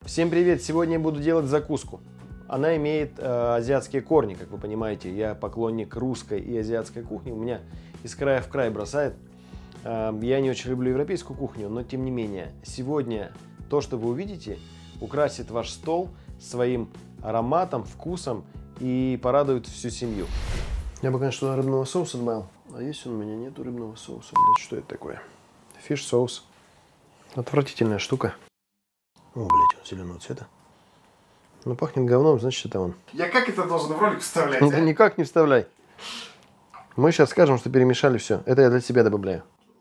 Всем привет! Сегодня я буду делать закуску. Она имеет азиатские корни, как вы понимаете. Я поклонник русской и азиатской кухни. У меня из края в край бросает. Я не очень люблю европейскую кухню, но тем не менее. Сегодня то, что вы увидите, украсит ваш стол своим ароматом, вкусом и порадует всю семью. Я бы, конечно, рыбного соуса добавил. А если у меня нету рыбного соуса? Блядь, что это такое? Фиш соус. Отвратительная штука. О, блядь, он зеленого цвета. Ну, пахнет говном, значит, это он. Я как это должен в ролик вставлять? Да никак не вставляй. Мы сейчас скажем, что перемешали все. Это я для себя добавляю.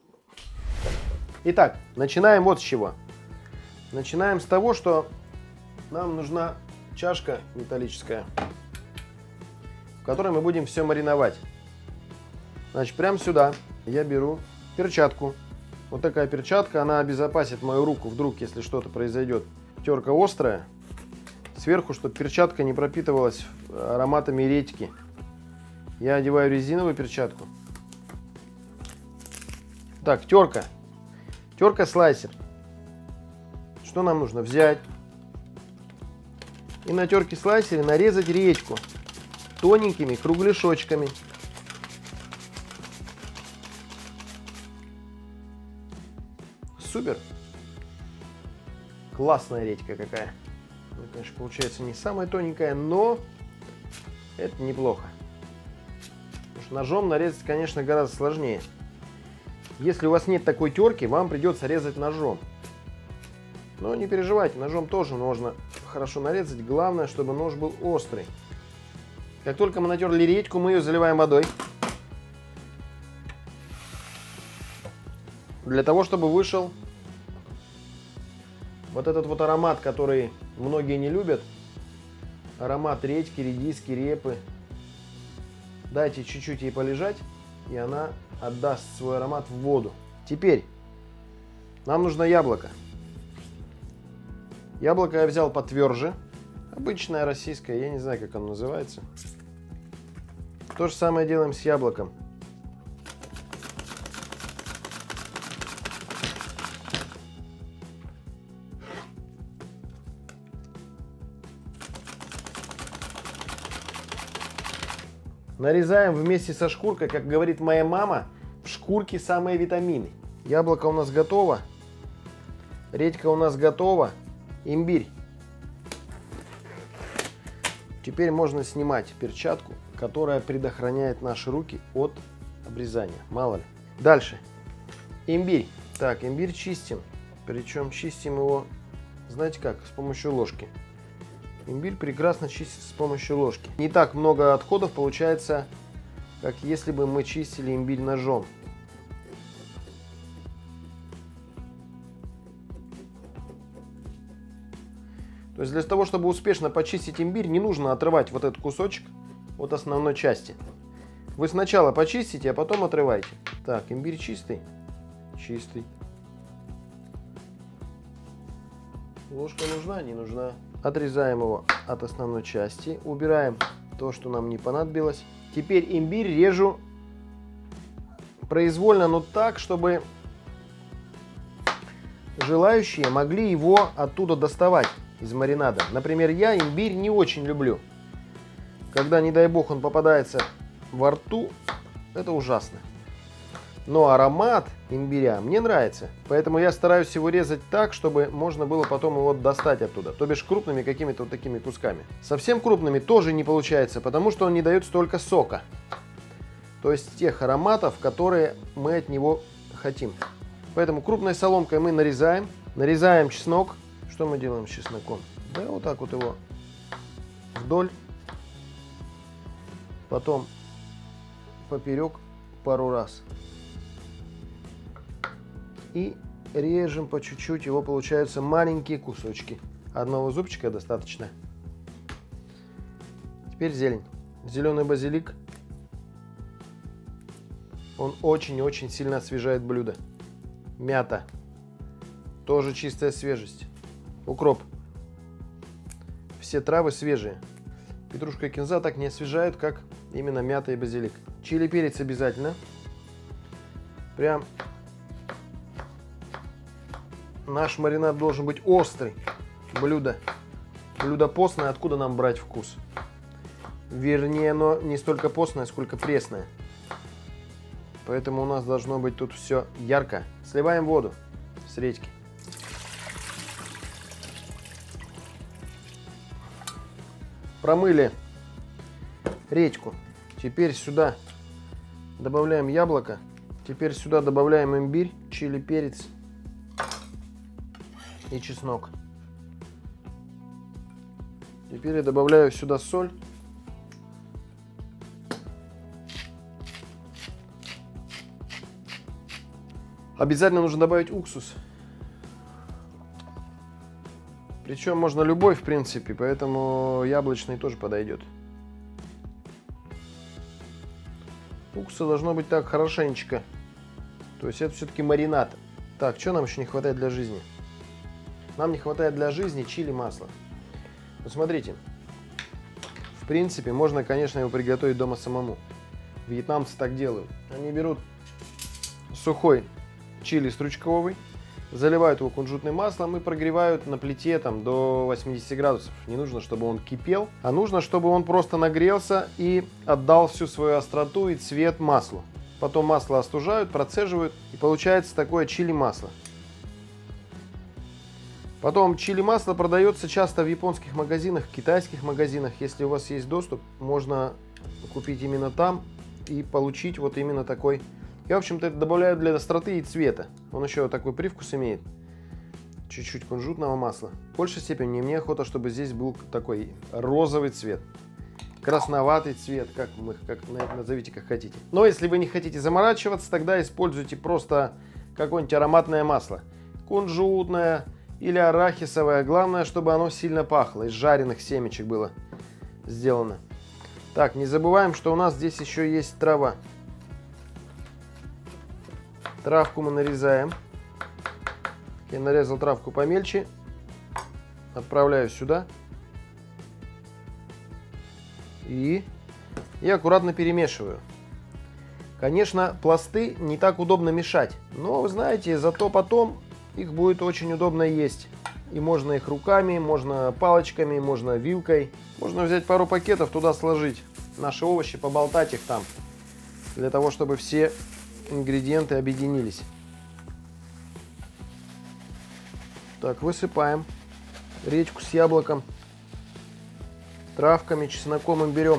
Итак, начинаем вот с чего. Начинаем с того, что нам нужна чашка металлическая, в которой мы будем все мариновать. Значит, прямо сюда я беру перчатку. Вот такая перчатка, она обезопасит мою руку, вдруг, если что-то произойдет. Терка острая. Сверху, чтобы перчатка не пропитывалась ароматами редьки, я одеваю резиновую перчатку. Так, терка. Терка-слайсер. Что нам нужно? Взять и на терке-слайсере нарезать редьку тоненькими кругляшочками. Супер. Классная редька какая. Ну, конечно, получается не самая тоненькая, но это неплохо. Потому что ножом нарезать, конечно, гораздо сложнее. Если у вас нет такой терки, вам придется резать ножом. Но не переживайте, ножом тоже можно хорошо нарезать. Главное, чтобы нож был острый. Как только мы натерли редьку, мы ее заливаем водой. Для того, чтобы вышел вот этот вот аромат, который многие не любят. Аромат редьки, редиски, репы. Дайте чуть-чуть ей полежать, и она отдаст свой аромат в воду. Теперь нам нужно яблоко. Яблоко я взял потверже. Обычное российское, я не знаю, как оно называется. То же самое делаем с яблоком. Нарезаем вместе со шкуркой, как говорит моя мама, в шкурке самые витамины. Яблоко у нас готово. Редька у нас готова. Имбирь. Теперь можно снимать перчатку, которая предохраняет наши руки от обрезания. Мало ли. Дальше. Имбирь. Так, имбирь чистим. Причем чистим его, знаете как, с помощью ложки. Имбирь прекрасно чистится с помощью ложки. Не так много отходов получается, как если бы мы чистили имбирь ножом. То есть для того, чтобы успешно почистить имбирь, не нужно отрывать вот этот кусочек от основной части. Вы сначала почистите, а потом отрывайте. Так, имбирь чистый? Чистый. Ложка нужна? Не нужна. Отрезаем его от основной части. Убираем то, что нам не понадобилось. Теперь имбирь режу произвольно, но так, чтобы желающие могли его оттуда доставать из маринада. Например, я имбирь не очень люблю. Когда, не дай бог, он попадается во рту, это ужасно. Но аромат имбиря мне нравится. Поэтому я стараюсь его резать так, чтобы можно было потом его достать оттуда. То бишь крупными какими-то вот такими кусками. Совсем крупными тоже не получается, потому что он не дает столько сока. То есть тех ароматов, которые мы от него хотим. Поэтому крупной соломкой мы нарезаем. Нарезаем чеснок. Что мы делаем с чесноком? Да, вот так вот его вдоль. Потом поперек пару раз. И режем по чуть-чуть, его получаются маленькие кусочки. Одного зубчика достаточно. Теперь зелень. Зеленый базилик. Он очень-очень сильно освежает блюдо. Мята. Тоже чистая свежесть. Укроп. Все травы свежие. Петрушка и кинза так не освежают, как именно мята и базилик. Чили, перец обязательно. Прям наш маринад должен быть острый. блюдо. Блюдо постное, откуда нам брать вкус? Вернее, оно не столько постное, сколько пресное. Поэтому у нас должно быть тут все ярко. Сливаем воду с редьки. Промыли редьку. Теперь сюда добавляем яблоко. Теперь сюда добавляем имбирь, чили, перец и чеснок. Теперь я добавляю сюда соль. Обязательно нужно добавить уксус. Причем можно любой, в принципе, поэтому яблочный тоже подойдет. Уксуса должно быть так хорошенечко. То есть это все-таки маринад. Так, что нам еще не хватает для жизни? Нам не хватает для жизни чили масла. Вот смотрите. В принципе, можно, конечно, его приготовить дома самому. Вьетнамцы так делают. Они берут сухой чили стручковый, заливают его кунжутным маслом и прогревают на плите там, до 80 градусов. Не нужно, чтобы он кипел, а нужно, чтобы он просто нагрелся и отдал всю свою остроту и цвет маслу. Потом масло остужают, процеживают, и получается такое чили масло. Потом чили масло продается часто в японских магазинах, в китайских магазинах. Если у вас есть доступ, можно купить именно там и получить вот именно такой. Я, в общем-то, это добавляю для остроты и цвета. Он еще такой привкус имеет. Чуть-чуть кунжутного масла. В большей степени мне охота, чтобы здесь был такой розовый цвет. Красноватый цвет, как назовите как хотите. Но если вы не хотите заморачиваться, тогда используйте просто какое-нибудь ароматное масло. Кунжутное или арахисовое. Главное, чтобы оно сильно пахло. Из жареных семечек было сделано. Так, не забываем, что у нас здесь еще есть трава. Травку мы нарезаем. Я нарезал травку помельче. Отправляю сюда. И аккуратно перемешиваю. Конечно, пласты не так удобно мешать. Но, вы знаете, зато потом их будет очень удобно есть. И можно их руками, можно палочками, можно вилкой. Можно взять пару пакетов, туда сложить наши овощи, поболтать их там. Для того, чтобы все ингредиенты объединились. Так, высыпаем редьку с яблоком, травками, чесноком, имбирем.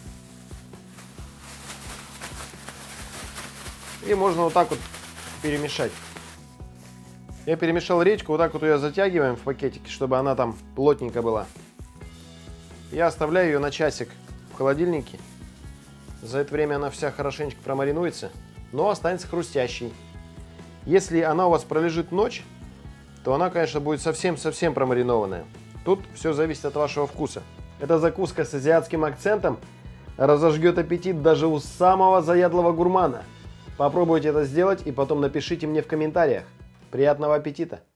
И можно вот так вот перемешать. Я перемешал редьку, вот так вот ее затягиваем в пакетике, чтобы она там плотненько была. Я оставляю ее на часик в холодильнике. За это время она вся хорошенечко промаринуется, но останется хрустящей. Если она у вас пролежит ночь, то она, конечно, будет совсем-совсем промаринованная. Тут все зависит от вашего вкуса. Эта закуска с азиатским акцентом разожгет аппетит даже у самого заядлого гурмана. Попробуйте это сделать и потом напишите мне в комментариях. Приятного аппетита!